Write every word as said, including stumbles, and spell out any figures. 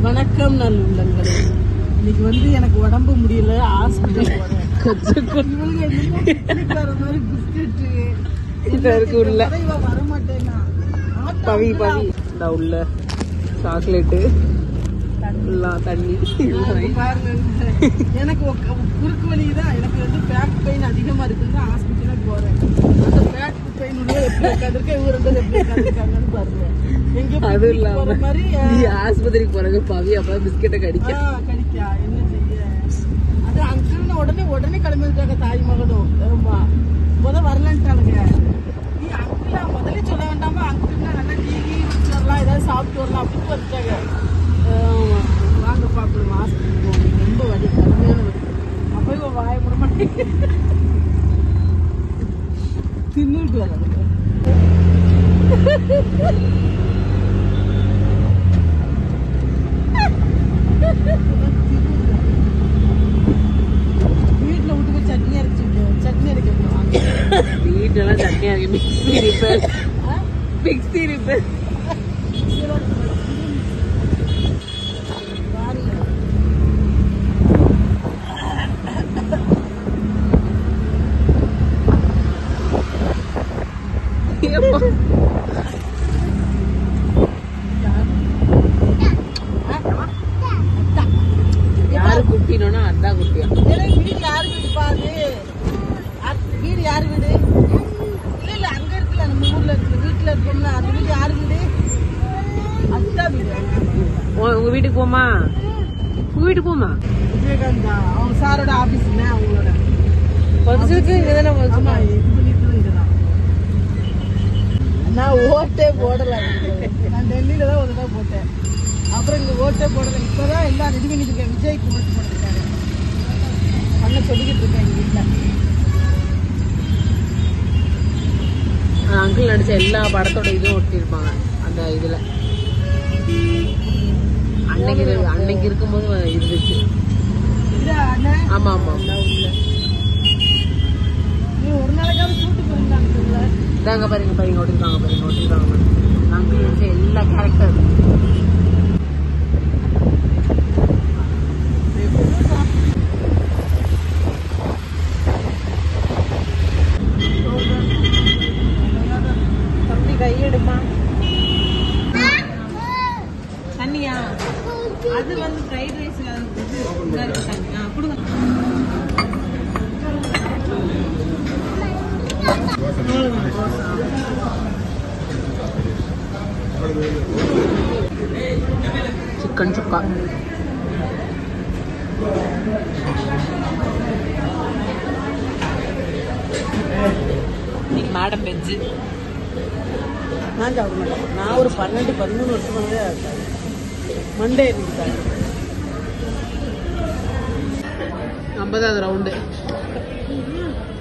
வணக்கம் நல்லுள்ளங்களே. இன்னைக்கு வந்து எனக்கு உடம்பு முடியல, ஹாஸ்பிட்டல் போறேன். வர மாட்டேன்னா பவி பவி இந்த உள்ள சாக்லேட்டு தண்ணி பாருங்க. எனக்கு குறுக்கு வலிதான், எனக்கு வந்து பேக் பெயின் அதிகமா இருக்குன்னு ஹாஸ்பிட்டலுக்கு போறேன். அந்த பேக் பெயின் உள்ள எப்படி உட்காந்துருக்க, இவங்க ரெண்டு எப்படி உட்காந்துருக்காங்கன்னு பாருங்க. அது இல்லாம நீ ஆஸ்பத்திரிக்கு போறாங்க பவி அப்ப பிஸ்கெட்டை கடிக்க கடிக்கா என்ன செய்ய. அது அங்கிள் உடனே உடனே கிளம்பிருக்காங்க தாய் மகனும். ஆமா முத வரலன்ட்டானுங்க. நீ அங்கிளா முதல்ல சொல்ல வேண்டாமா, அங்கிள்னா நல்லா டீ கீ குடிச்சு வரலாம், ஏதாவது சாப்பிட்டு வரலாம் அப்படின்னு வந்துட்டாங்க. வாங்க பாப்போம் ஹாஸ்பிட்டல் போகணும், ரொம்ப வலி கடுமையான வலி. அப்போ இவன் வாய முட மாட்டேங்க தின்னுட்டு வர வீட்டுல விட்டு சட்னி அரைச்சு சட்னி அரைக்க வீட்டுலாம் சட்னி அரைக்க மிக்ஸி ரிப்பேர் மிக்ஸி ரிப்பேர் யாரு குட்டினோன்னா அதான் குட்டியா வீடு யாரு வீடு பாரு, வீடு யாரு வீடு இல்ல இல்ல அங்க இருக்குல்ல நம்ம ஊர்ல இருக்கு வீட்டுல இருக்கோம்ல அந்த வீடு யாரு வீடு, அதுதான் வீடு. உங்க வீட்டுக்கு போமா, உங்க வீட்டுக்கு போமா விஜயகாந்த் தான் அவங்க சாரோட ஆபீஸ் அவங்களோட இதுதானே நான் ஓட்டே போடல. நான் டெல்லியில தான் ஒரு தான் போட்டேன், அப்புறம் இங்க ஓட்டே போடல. இப்பதான் எல்லாம் ரெடி பண்ணிட்டு இருக்கேன். விஜய்க்கு ஓட்டு போட்டிருக்காரு பண்ண சொல்லிக்கிட்டு இருக்கேன் எங்க வீட்டுல. அங்கிள் நடிச்ச எல்லா படத்தோட இதுவும் ஒட்டிருப்பாங்க அந்த இதுல. அன்னைக்கு அன்னைக்கு இருக்கும்போது இருந்துச்சு. ஆமா ஆமா நீ ஒரு நாளைக்காவது கூட்டு போயிருந்தாங்க. இதாங்க பாருங்க பாருங்க ஒட்டிருக்காங்க பாருங்க ஒட்டிருக்காங்க அங்கிள் நடிச்ச எல்லா கேரக்டர். தம்பி கையெடுமா தண்ணியா, அது வந்து ஃப்ரைட் ரைஸ் தண்ணி கொடுங்க. சிக்கன் சுக்கா இன்னைக்கு மேடம் வெஜ்ஜு. நான் சாப்பிட மாட்டேன். நான் ஒரு பன்னெண்டு பதிமூணு வருஷமாவே மண்டே இருக்காங்க. ஐம்பதாவது ரவுண்டு